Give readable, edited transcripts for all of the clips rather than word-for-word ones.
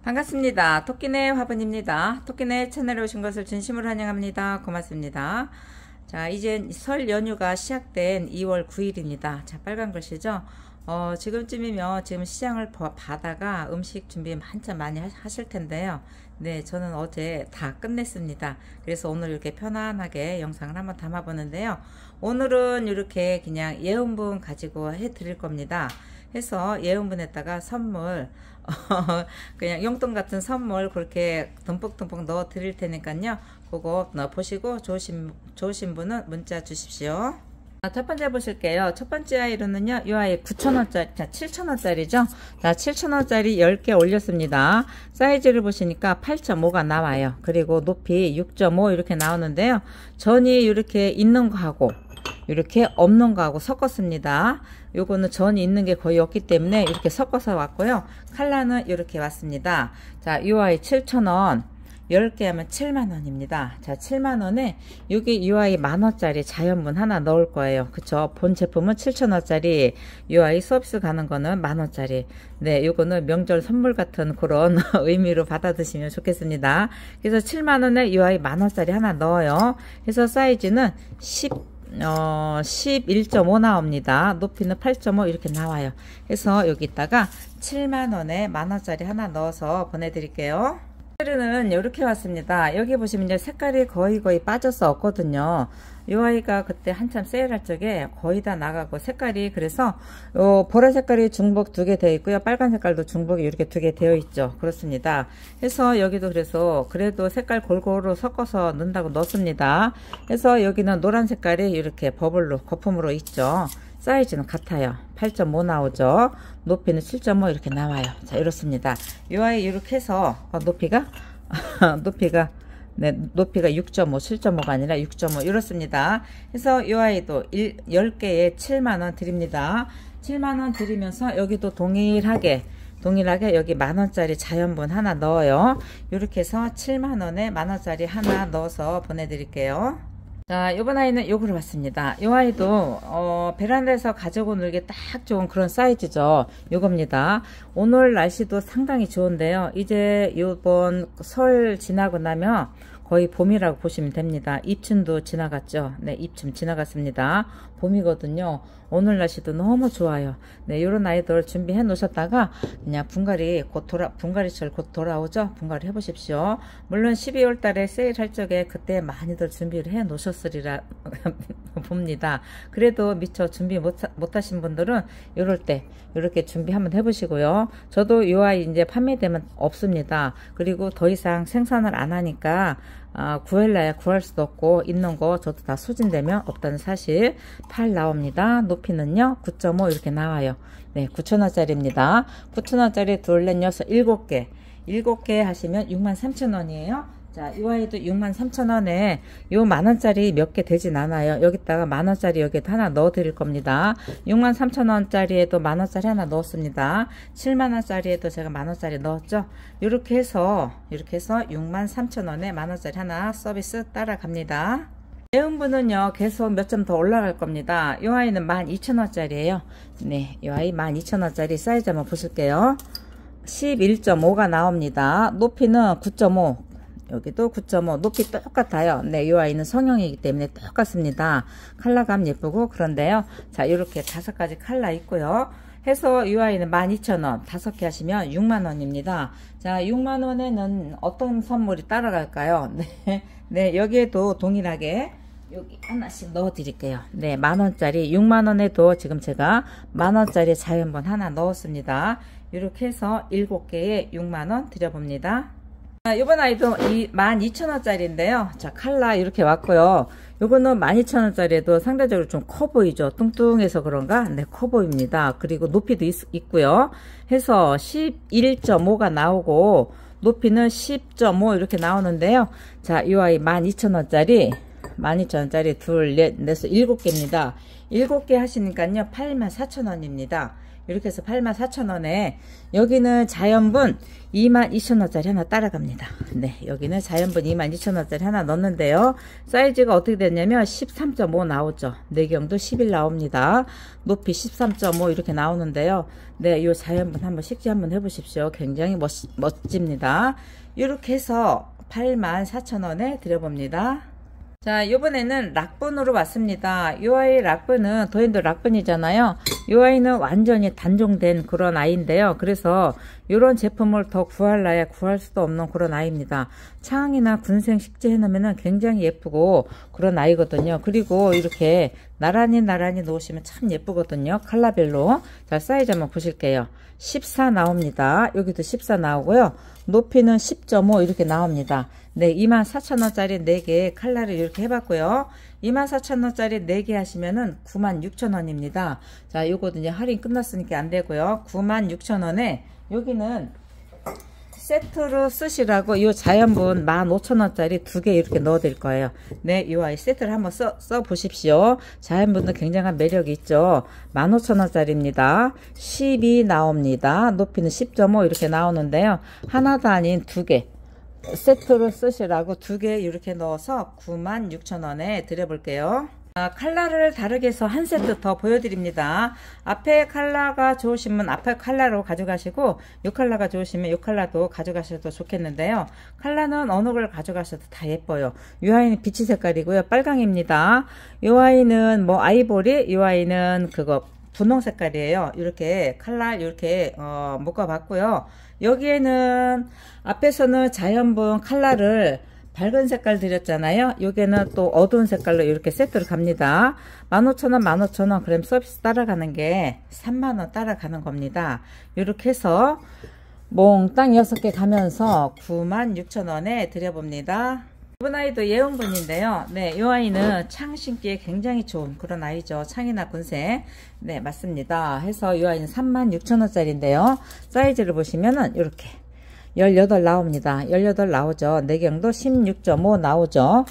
반갑습니다. 토끼네 화분입니다. 토끼네 채널에 오신 것을 진심으로 환영합니다. 고맙습니다. 자, 이제 설 연휴가 시작된 2월 9일입니다. 자, 빨간 글씨죠? 지금쯤이면 지금 시장을 봐다가 음식 준비 한참 많이 하실 텐데요. 네, 저는 어제 다 끝냈습니다. 그래서 오늘 이렇게 편안하게 영상을 한번 담아 보는데요. 오늘은 이렇게 그냥 예온분 가지고 해 드릴 겁니다. 해서 예온분에다가 선물 그냥 용돈 같은 선물 그렇게 듬뿍듬뿍 넣어 드릴 테니까요. 그거 보시고 좋으신 분은 문자 주십시오. 첫 번째 보실게요. 첫 번째 아이로는요, 이 아이 9,000원짜리, 자, 7,000원짜리죠? 자, 7,000원짜리 10개 올렸습니다. 사이즈를 보시니까 8.5가 나와요. 그리고 높이 6.5 이렇게 나오는데요. 전이 이렇게 있는 거하고, 이렇게 없는 거하고 섞었습니다. 요거는 전이 있는 게 거의 없기 때문에 이렇게 섞어서 왔고요. 컬러는 이렇게 왔습니다. 자, 이 아이 7,000원. 10개 하면 7만원입니다. 자, 7만원에 여기 이 아이 만원짜리 자연분 하나 넣을 거예요. 그쵸? 본 제품은 7,000원짜리, 이 아이 서비스 가는 거는 만원짜리. 네, 요거는 명절 선물 같은 그런 의미로 받아 드시면 좋겠습니다. 그래서 7만원에 이 아이 만원짜리 하나 넣어요. 그래서 사이즈는 11.5 나옵니다. 높이는 8.5 이렇게 나와요. 그래서 여기다가 7만원에 만원짜리 하나 넣어서 보내드릴게요. 는 이렇게 왔습니다. 여기 보시면 이제 색깔이 거의 빠져서 없거든요. 이 아이가 그때 한참 세일할 적에 거의 다 나가고 색깔이 그래서 보라 색깔이 중복 2개 되어 있고요. 빨간 색깔도 중복이 이렇게 2개 되어 있죠. 그렇습니다. 그래서 여기도 그래서 그래도 색깔 골고루 섞어서 넣는다고 넣습니다. 그래서 여기는 노란 색깔이 이렇게 버블로 거품으로 있죠. 사이즈는 같아요. 8.5 나오죠. 높이는 7.5 이렇게 나와요. 자, 이렇습니다. 이 아이 이렇게 해서 높이가 네, 높이가 6.5, 7.5가 아니라 6.5 이렇습니다. 그래서 이 아이도 10개에 7만원 드립니다. 7만원 드리면서 여기도 동일하게 여기 만원짜리 자연분 하나 넣어요. 이렇게 해서 7만원에 만원짜리 하나 넣어서 보내드릴게요. 자, 요번 아이는 요거로 왔습니다. 요 아이도 베란다에서 가지고 놀기 딱 좋은 그런 사이즈죠. 요겁니다. 오늘 날씨도 상당히 좋은데요. 이제 요번 설 지나고 나면 거의 봄이라고 보시면 됩니다. 입춘도 지나갔죠. 네, 입춘 지나갔습니다. 봄이거든요. 오늘 날씨도 너무 좋아요. 네, 요런 아이들 준비해 놓으셨다가 그냥 분갈이철 곧 돌아오죠. 분갈이 해 보십시오. 물론 12월 달에 세일할 적에 그때 많이들 준비를 해 놓으셨으리라 봅니다. 그래도 미처 준비 못 하신 분들은 요럴 때 이렇게 준비 한번 해 보시고요. 저도 요 아이 이제 판매되면 없습니다. 그리고 더 이상 생산을 안 하니까 구할래야 구할 수도 없고 있는 거 저도 다 소진되면 없다는 사실. 팔 나옵니다. 높이는요 9.5 이렇게 나와요. 네, 9,000원짜리입니다. 9,000원짜리 둘, 넷, 여섯, 7개 하시면 63,000원이에요. 자, 이 아이도 63,000원에 요 만원짜리 몇 개 되진 않아요. 여기다가 만원짜리 여기다 하나 넣어 드릴 겁니다. 63,000원짜리에도 만원짜리 하나 넣었습니다. 7만원짜리에도 제가 만원짜리 넣었죠. 이렇게 해서 63,000원에 만원짜리 하나 서비스 따라갑니다. 예온분은요 계속 몇 점 더 올라갈 겁니다. 이 아이는 12,000원짜리예요. 네, 이 아이 12,000원짜리 사이즈 한번 보실게요. 11.5가 나옵니다. 높이는 9.5, 여기도 9.5, 높이 똑같아요. 네, 이 아이는 성형이기 때문에 똑같습니다. 컬러감 예쁘고 그런데요. 자, 이렇게 5가지 컬러 있고요. 해서 이 아이는 12,000원, 5개 하시면 6만원입니다. 자, 6만원에는 어떤 선물이 따라갈까요? 네, 여기에도 동일하게 여기 하나씩 넣어 드릴게요. 네, 만원짜리 6만원에도 지금 제가 만원짜리 자연분 하나 넣었습니다. 이렇게 해서 7개에 6만원 드려봅니다. 자, 요번 아이도 12,000원짜리인데요. 자, 컬러 이렇게 왔고요. 요거는 12,000원짜리에도 상대적으로 좀 커 보이죠. 뚱뚱해서 그런가? 네, 커 보입니다. 그리고 높이도 있고요. 해서 11.5가 나오고 높이는 10.5 이렇게 나오는데요. 자, 이 아이 12,000원짜리 둘, 넷, 넷, 7개입니다. 7개 하시니까요 84,000원입니다. 이렇게 해서 84,000원에 여기는 자연분 22,000원짜리 하나 따라갑니다. 네, 여기는 자연분 22,000원짜리 하나 넣는데요. 사이즈가 어떻게 됐냐면 13.5 나오죠. 내경도 11 나옵니다. 높이 13.5 이렇게 나오는데요. 네, 요 자연분 한번 식지 한번 해보십시오. 굉장히 멋집니다. 이렇게 해서 84,000원에 드려봅니다. 자, 요번에는 락분으로 왔습니다. 요 아이 락분은 도인도 락분이잖아요. 요 아이는 완전히 단종된 그런 아이인데요. 그래서 요런 제품을 더 구할라야 구할 수도 없는 그런 아이입니다. 창이나 군생 식재 해놓으면 굉장히 예쁘고 그런 아이거든요. 그리고 이렇게 나란히 놓으시면 참 예쁘거든요. 컬러별로. 자, 사이즈 한번 보실게요. 14 나옵니다. 여기도 14 나오고요. 높이는 10.5 이렇게 나옵니다. 네, 24,000원짜리 4개 칼라를 이렇게 해봤고요. 24,000원짜리 4개 하시면은 96,000원입니다. 자, 요거도 이제 할인 끝났으니까 안 되고요. 96,000원에 여기는 세트로 쓰시라고 요 자연분 15,000원짜리 2개 이렇게 넣어 드릴 거예요. 네, 이 아이 세트를 한번 써 보십시오. 자연분도 굉장한 매력이 있죠. 15,000원짜리입니다. 12 나옵니다. 높이는 10.5 이렇게 나오는데요. 하나도 아닌 2개 세트로 쓰시라고 2개 이렇게 넣어서 96,000원에 드려볼게요. 컬러를 다르게 해서 한 세트 더 보여드립니다. 앞에 컬러가 좋으시면 앞에 컬러로 가져가시고 이 컬러가 좋으시면 이 컬러도 가져가셔도 좋겠는데요. 컬러는 어느 걸 가져가셔도 다 예뻐요. 이 아이는 비치 색깔이고요. 빨강입니다. 이 아이는 뭐 아이보리, 이 아이는 그거 분홍 색깔이에요. 이렇게 컬러 이렇게 묶어봤고요. 여기에는 앞에서는 자연분 컬러를 밝은 색깔 드렸잖아요. 여기는 또 어두운 색깔로 이렇게 세트로 갑니다. 15,000원 15,000원 그럼 서비스 따라가는 게 3만원 따라가는 겁니다. 이렇게 해서 몽땅 6개 가면서 96,000원에 드려봅니다. 이번 아이도 예온분인데요. 네, 이 아이는 창 신기에 굉장히 좋은 그런 아이죠. 창이나 군생. 네, 맞습니다. 해서 이 아이는 36,000원짜리인데요. 사이즈를 보시면은 이렇게 18 나옵니다. 18 나오죠. 내경도 16.5 나오죠.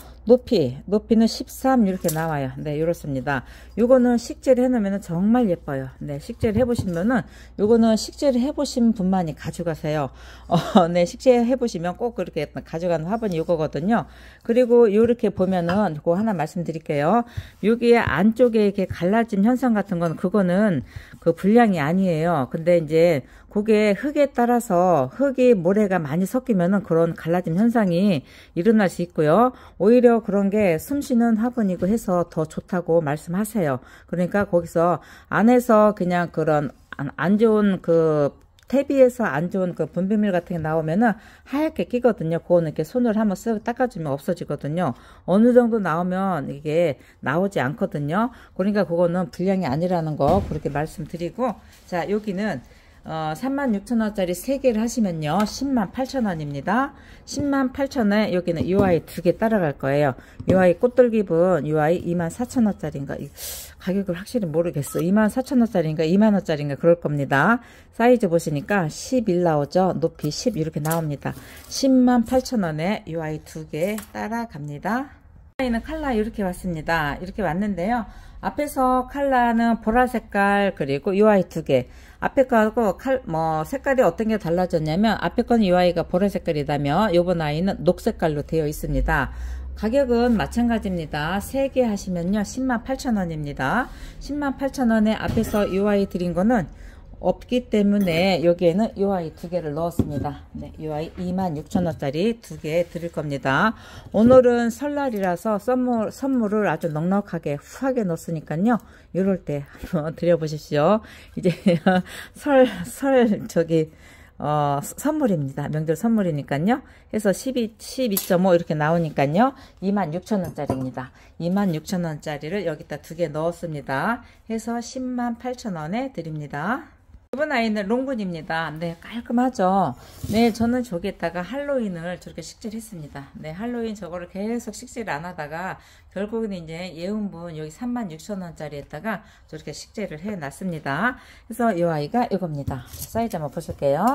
높이는 13 이렇게 나와요. 네, 이렇습니다. 요거는 식재를 해놓으면 정말 예뻐요. 네, 식재를 해보시면은 요거는 식재를 해보신 분만이 가져가세요. 네, 식재 해보시면 꼭 그렇게 가져가는 화분이 요거거든요. 그리고 요렇게 보면은 그거 하나 말씀드릴게요. 여기에 안쪽에 이렇게 갈라진 현상 같은 건 그거는 그 불량이 아니에요. 근데 이제 그게 흙에 따라서 흙이 모래가 많이 섞이면은 그런 갈라짐 현상이 일어날 수 있고요. 오히려 그런 게 숨쉬는 화분이고 해서 더 좋다고 말씀하세요. 그러니까 거기서 안에서 그냥 그런 안 좋은 그 태비에서 안 좋은 그 분비물 같은 게 나오면은 하얗게 끼거든요. 그거는 이렇게 손을 한번 쓱 닦아주면 없어지거든요. 어느 정도 나오면 이게 나오지 않거든요. 그러니까 그거는 불량이 아니라는 거 그렇게 말씀드리고, 자, 여기는 36,000원짜리 3개를 하시면요 108,000원입니다. 108,000원에 여기는 이 아이 2개 따라갈 거예요. 이 아이 꽃돌기분 이 아이 24,000원짜리인가 가격을 확실히 모르겠어. 24,000원짜리인가 2만원짜리인가 그럴 겁니다. 사이즈 보시니까 11 나오죠. 높이 10 이렇게 나옵니다. 108,000원에 이 아이 2개 따라갑니다. 이 아이는 컬러 이렇게 왔습니다. 이렇게 왔는데요. 앞에서 컬러는 보라 색깔 그리고 이 아이 2개. 앞에 거하고 색깔이 어떤 게 달라졌냐면 앞에 거는 이 아이가 보라 색깔이다면 요번 아이는 녹색깔로 되어 있습니다. 가격은 마찬가지입니다. 3개 하시면요 108,000원입니다. 108,000원에 앞에서 이 아이 드린 거는 없기 때문에 여기에는 이 아이 2개를 넣었습니다. 네, 이 아이 26,000원짜리 2개 드릴 겁니다. 오늘은 설날이라서 선물을 아주 넉넉하게 후하게 넣었으니까요. 이럴 때 한번 드려보십시오. 이제 선물입니다. 명절 선물이니까요. 해서 12.5 이렇게 나오니까요. 26,000원짜리입니다. 26,000원짜리를 여기다 2개 넣었습니다. 해서 108,000원에 드립니다. 이번 아이는 롱군입니다. 네, 깔끔하죠. 네, 저는 저기에다가 할로윈을 저렇게 식재를 했습니다. 네, 할로윈 저거를 계속 식재를 안 하다가 결국은 이제 예운분 여기 36,000원짜리에다가 저렇게 식재를 해 놨습니다. 그래서 이 아이가 이겁니다. 사이즈 한번 보실게요.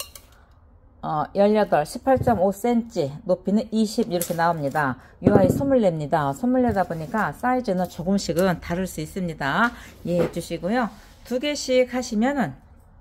18, 18.5cm, 높이는 20 이렇게 나옵니다. 이 아이 24입니다. 24다 보니까 사이즈는 조금씩은 다를 수 있습니다. 이해해 주시고요. 두 개씩 하시면은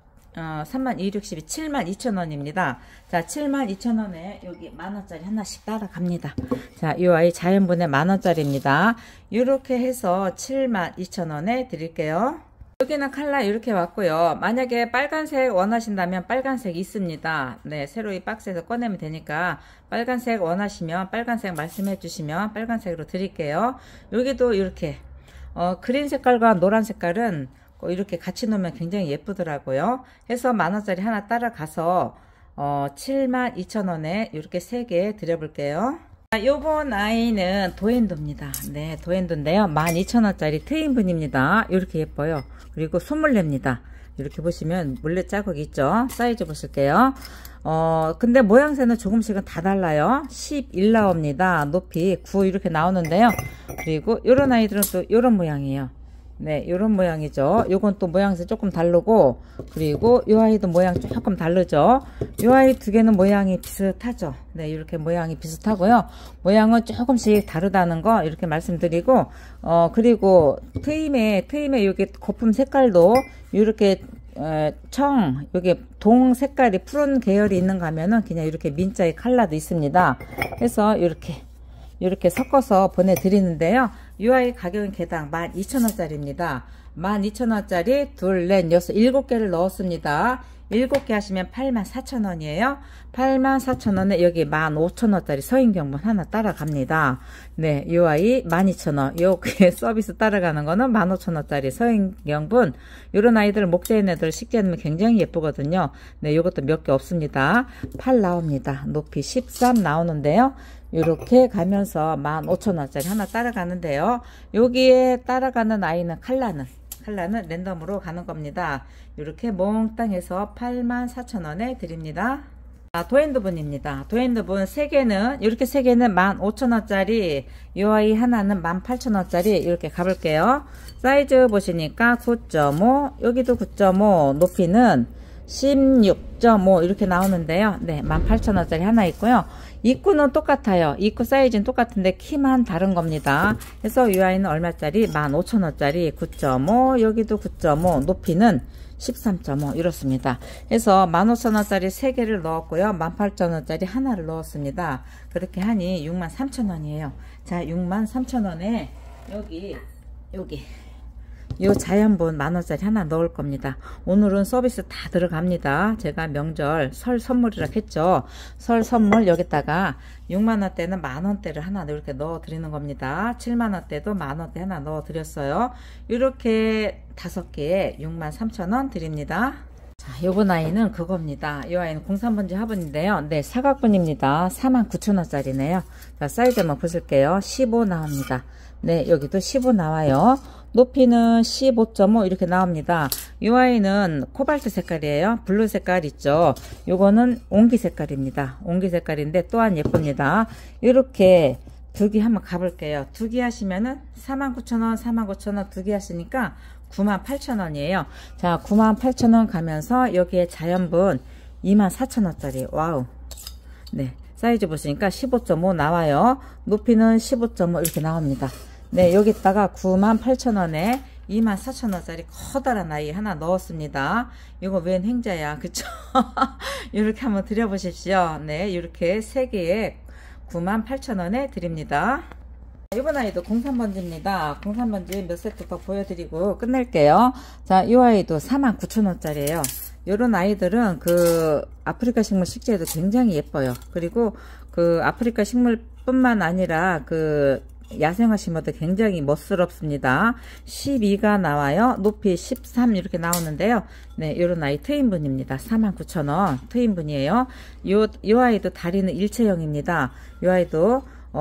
32,612 72,000원입니다. 자, 72,000원에 여기 만원짜리 하나씩 따라갑니다. 자, 이 아이 자연분해 만원짜리입니다. 이렇게 해서 72,000원에 드릴게요. 여기는 칼라 이렇게 왔고요. 만약에 빨간색 원하신다면 빨간색 있습니다. 네, 새로 이 박스에서 꺼내면 되니까 빨간색 원하시면 빨간색 말씀해 주시면 빨간색으로 드릴게요. 여기도 이렇게 그린 색깔과 노란 색깔은 이렇게 같이 놓으면 굉장히 예쁘더라고요. 해서 만원짜리 하나 따라가서 72,000원에 이렇게 3개 드려볼게요. 요번 아이는 도엔도입니다. 네, 도엔도인데요. 12,000원짜리 트윈분입니다. 이렇게 예뻐요. 그리고 손물레입니다. 이렇게 보시면 물레 자국이 있죠. 사이즈 보실게요. 근데 모양새는 조금씩은 다 달라요. 11 나옵니다. 높이 9 이렇게 나오는데요. 그리고 요런 아이들은 또 요런 모양이에요. 네, 요런 모양이죠. 요건 또 모양새 조금 다르고, 그리고 요 아이도 모양 조금 다르죠. 요 아이 두 개는 모양이 비슷하죠. 네, 이렇게 모양이 비슷하고요. 모양은 조금씩 다르다는 거 이렇게 말씀드리고, 그리고 트임에 여기 거품 색깔도 이렇게 여기 동 색깔이 푸른 계열이 있는가 하면은 그냥 이렇게 민자의 컬러도 있습니다. 그래서 이렇게 섞어서 보내드리는데요. 이 아이 가격은 개당 12,000원짜리입니다. 12,000원짜리 둘, 넷, 여섯, 7개를 넣었습니다. 7개 하시면 84,000원이에요. 84,000원에 여기 15,000원짜리 서인경분 하나 따라갑니다. 네, 이 아이 12,000원. 요게 서비스 따라가는 거는 15,000원짜리 서인경분. 요런 아이들 목재인 애들 쉽게 놓으면 굉장히 예쁘거든요. 네, 요것도 몇 개 없습니다. 8 나옵니다. 높이 13 나오는데요. 이렇게 가면서 15,000원짜리 하나 따라가는데요. 여기에 따라가는 아이는 칼라는 랜덤으로 가는 겁니다. 이렇게 몽땅 해서 84,000원에 드립니다. 도엔드분입니다. 도엔드분 3개는 이렇게 3개는 15,000원짜리, 이 아이 하나는 18,000원짜리 이렇게 가볼게요. 사이즈 보시니까 9.5, 여기도 9.5, 높이는 16.5 이렇게 나오는데요. 네, 18,000원짜리 하나 있고요. 입구는 똑같아요. 입구 사이즈는 똑같은데 키만 다른 겁니다. 그래서 이 아이는 얼마짜리? 15,000원짜리 9.5, 여기도 9.5, 높이는 13.5 이렇습니다. 그래서 15,000원짜리 3개를 넣었고요. 18,000원짜리 하나를 넣었습니다. 그렇게 하니 63,000원이에요. 자, 63,000원에 여기 요 자연분 만원짜리 하나 넣을 겁니다. 오늘은 서비스 다 들어갑니다. 제가 명절 설 선물이라 했죠. 설 선물 여기다가 6만원대는 만원대를 하나 이렇게 넣어 드리는 겁니다. 7만원대도 만원대 하나 넣어 드렸어요. 이렇게 5개에 63,000원 드립니다. 자, 요번 아이는 그겁니다. 이 아이는 03번지 화분인데요. 네, 사각분입니다. 49,000원짜리네요. 자, 사이즈 한번 보실게요. 15 나옵니다. 네, 여기도 15 나와요. 높이는 15.5 이렇게 나옵니다. 이 아이는 코발트 색깔이에요. 블루 색깔 있죠. 요거는 옹기 색깔입니다. 옹기 색깔인데 또한 예쁩니다. 이렇게 두 개 한번 가볼게요. 두 개 하시면은 49,000원, 49,000원 두 개 하시니까 98,000원이에요. 자, 98,000원 가면서 여기에 자연분 24,000원짜리. 와우. 네. 사이즈 보시니까 15.5 나와요. 높이는 15.5 이렇게 나옵니다. 네, 여기다가 98,000원에 24,000원짜리 커다란 아이 하나 넣었습니다. 이거 웬 행자야, 그쵸? 이렇게 한번 드려보십시오. 네, 이렇게 3개에 98,000원에 드립니다. 이번 아이도 03번지입니다. 03번지 몇 세트 더 보여드리고 끝낼게요. 자, 이 아이도 49,000원짜리예요. 요런 아이들은 그 아프리카 식물 식재에도 굉장히 예뻐요. 그리고 그 아프리카 식물 뿐만 아니라 그 야생화 심어도 굉장히 멋스럽습니다. 12가 나와요. 높이 13 이렇게 나오는데요. 네, 요런 아이 트윈분입니다. 49,000원 트윈분이에요. 요 아이도 다리는 일체형입니다. 요 아이도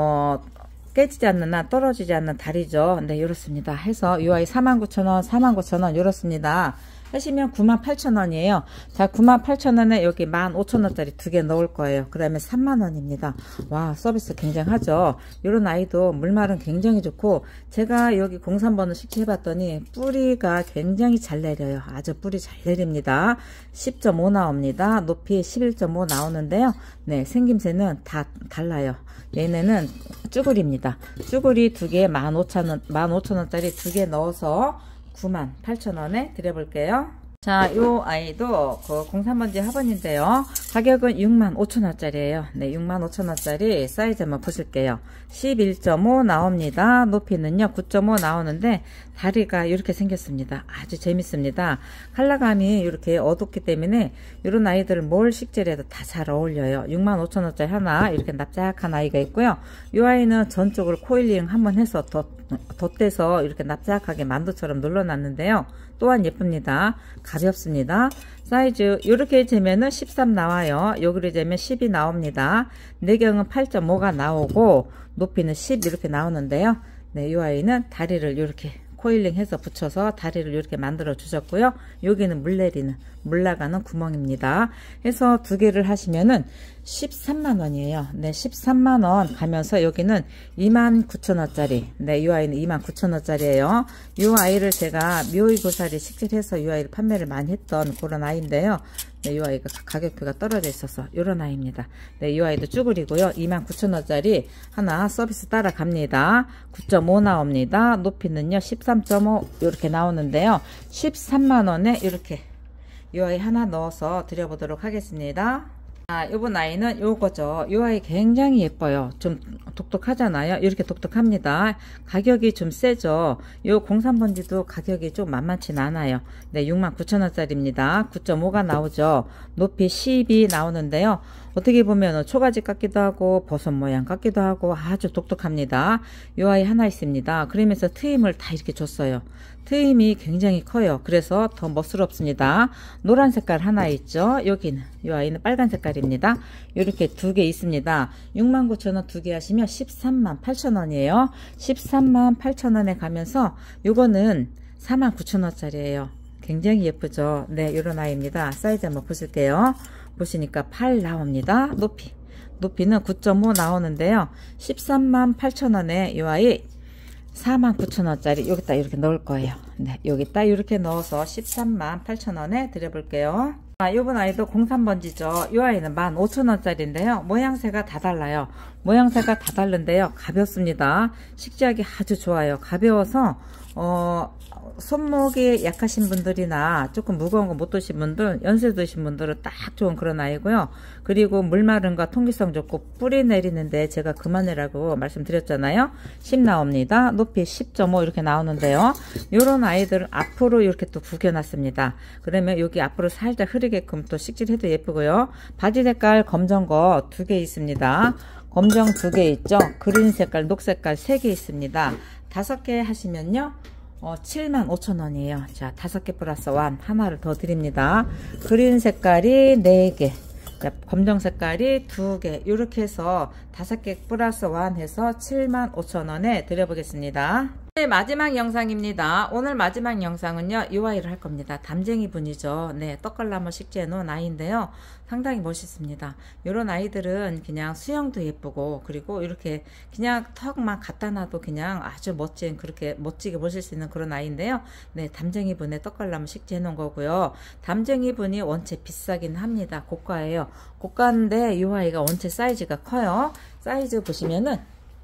깨지지 않는 한 떨어지지 않는 다리죠. 네, 요렇습니다. 해서 요 아이 49,000원 49,000원 요렇습니다. 하시면 98,000원이에요. 자, 98,000원에 여기 15,000원짜리 두 개 넣을 거예요. 그 다음에 3만원입니다. 와, 서비스 굉장하죠. 이런 아이도 물말은 굉장히 좋고, 제가 여기 03번을 식재해봤더니 뿌리가 굉장히 잘 내려요. 아주 뿌리 잘 내립니다. 10.5 나옵니다. 높이 11.5 나오는데요. 네, 생김새는 다 달라요. 얘네는 쭈구리입니다. 쭈구리 두 개 15,000원짜리 두 개 넣어서 98,000원에 드려볼게요. 자, 요 아이도 그 03번지 학원인데요. 가격은 65,000원짜리예요. 네, 65,000원짜리 사이즈 한번 보실게요. 11.5 나옵니다. 높이는요, 9.5 나오는데 다리가 이렇게 생겼습니다. 아주 재밌습니다. 컬러감이 이렇게 어둡기 때문에 이런 아이들을 뭘 식재해도 다 잘 어울려요. 65,000원짜리 하나 이렇게 납작한 아이가 있고요. 이 아이는 전적으로 코일링 한번 해서 덧대서 이렇게 납작하게 만두처럼 눌러놨는데요. 또한 예쁩니다. 가볍습니다. 사이즈 이렇게 재면은 13 나와요. 여기를 재면 10이 나옵니다. 내경은 8.5가 나오고 높이는 10 이렇게 나오는데요. 네, 이 아이는 다리를 이렇게 코일링 해서 붙여서 다리를 이렇게 만들어 주셨고요. 여기는 물 내리는, 물 나가는 구멍입니다. 해서 두 개를 하시면은 13만원이에요. 네, 13만원 가면서 여기는 29,000원짜리. 네, 이 아이는 29,000원짜리예요. 이 아이를 제가 묘의고사리 식질해서 이 아이를 판매를 많이 했던 그런 아이인데요. 네, 이 아이가 가격표가 떨어져 있어서 이런 아이입니다. 네, 이 아이도 쭈그리고요. 29,000원짜리 하나 서비스 따라갑니다. 9.5 나옵니다. 높이는요 13.5 이렇게 나오는데요. 13만원에 이렇게 이 아이 하나 넣어서 드려보도록 하겠습니다. 아, 요번 아이는 요거죠. 요 아이 굉장히 예뻐요. 좀 독특하잖아요. 이렇게 독특합니다. 가격이 좀 세죠. 요 03번지도 가격이 좀 만만치 않아요. 네, 69,000원짜리입니다. 9.5가 나오죠. 높이 10이 나오는데요. 어떻게 보면 초가지 같기도 하고 버섯 모양 같기도 하고 아주 독특합니다. 요 아이 하나 있습니다. 그러면서 트임을 다 이렇게 줬어요. 트임이 굉장히 커요. 그래서 더 멋스럽습니다. 노란 색깔 하나 있죠. 여기는 이 아이는 빨간 색깔입니다. 이렇게 두 개 있습니다. 69,000원 두 개 하시면 138,000원이에요. 138,000원에 가면서 요거는 49,000원짜리예요. 굉장히 예쁘죠. 네, 이런 아이입니다. 사이즈 한번 보실게요. 보시니까 8 나옵니다. 높이는 9.5 나오는데요. 138,000원에 이 아이 49,000원짜리 여기다 이렇게 넣을 거예요. 네, 여기다 이렇게 넣어서 138,000원에 드려볼게요. 아, 요번 아이도 03번지죠. 이 아이는 15,000원짜리인데요. 모양새가 다 달라요. 모양새가 다 다른데요. 가볍습니다. 식지하기 아주 좋아요. 가벼워서 손목이 약하신 분들이나 조금 무거운 거 못 드신 분들, 연세 드신 분들은 딱 좋은 그런 아이고요. 그리고 물 마른과 통기성 좋고 뿌리 내리는데 제가 그만해라고 말씀드렸잖아요. 10 나옵니다. 높이 10.5 이렇게 나오는데요. 요런 아이들은 앞으로 이렇게 또 구겨놨습니다. 그러면 여기 앞으로 살짝 흐르게끔 또 식질해도 예쁘고요. 바지 색깔 검정 거 두 개 있습니다. 검정 두 개 있죠. 그린 색깔, 녹색깔 3개 있습니다. 5개 하시면요. 75,000원이에요. 자, 5개 플러스 1 하나를 더 드립니다. 그린 색깔이 4개, 검정 색깔이 2개, 이렇게 해서 5개 플러스 1 해서 75,000원에 드려보겠습니다. 네, 마지막 영상입니다. 오늘 마지막 영상은요, 이 아이를 할 겁니다. 담쟁이 분이죠. 네, 떡갈나무 식재해 놓은 아이인데요. 상당히 멋있습니다. 이런 아이들은 그냥 수영도 예쁘고, 그리고 이렇게 그냥 턱만 갖다 놔도 그냥 아주 멋진, 그렇게 멋지게 보실 수 있는 그런 아이인데요. 네, 담쟁이 분의 떡갈나무 식재해 놓은 거고요. 담쟁이 분이 원체 비싸긴 합니다. 고가예요. 고가인데 이 아이가 원체 사이즈가 커요. 사이즈 보시면은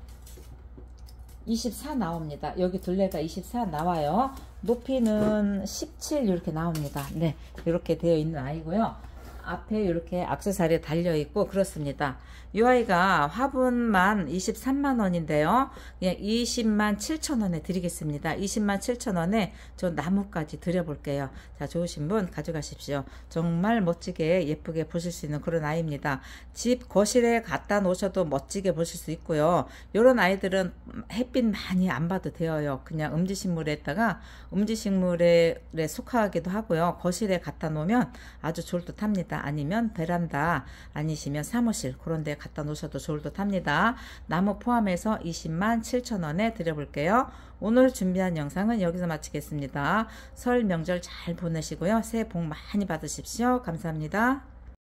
24 나옵니다. 여기 둘레가 24 나와요. 높이는 17 이렇게 나옵니다. 네, 이렇게 되어 있는 아이고요. 앞에 이렇게 액세서리 달려 있고 그렇습니다. 이 아이가 화분만 23만원인데요. 그냥 207,000원에 드리겠습니다. 207,000원에 저 나무까지 드려볼게요. 자, 좋으신 분 가져가십시오. 정말 멋지게 예쁘게 보실 수 있는 그런 아이입니다. 집 거실에 갖다 놓으셔도 멋지게 보실 수 있고요. 이런 아이들은 햇빛 많이 안 봐도 되어요. 그냥 음지식물에다가 음지식물에 속하기도 하고요. 거실에 갖다 놓으면 아주 좋을 듯 합니다. 아니면 베란다 아니시면 사무실 그런 데 갖다 놓으셔도 좋을 듯 합니다. 나무 포함해서 207,000원에 드려볼게요. 오늘 준비한 영상은 여기서 마치겠습니다. 설 명절 잘 보내시고요. 새해 복 많이 받으십시오. 감사합니다.